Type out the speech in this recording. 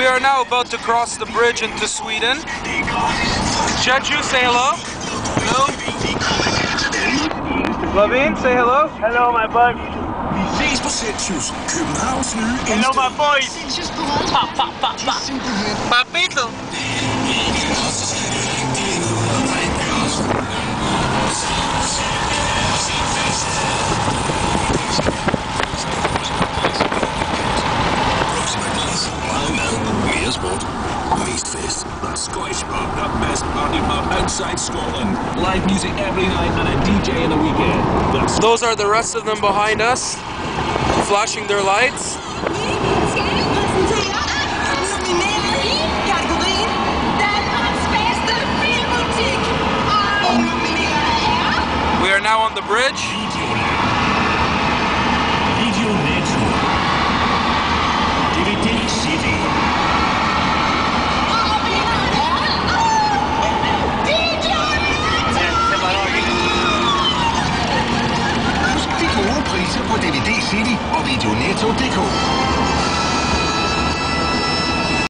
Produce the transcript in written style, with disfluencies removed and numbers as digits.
We are now about to cross the bridge into Sweden. Chechu, say hello. Hello. Lavin, say hello. Hello, my bud. Ses på Celsius, Københavns nye Hello, my boys. Papito. Mere sport. Mest fest. The Scottish pub, the best party pub outside Scotland. Live music every night and a DJ in the weekend. Those are the rest of them behind us, flashing their lights. We are now on the bridge. Husk de gode priser på DVD City og Videonetto.dk.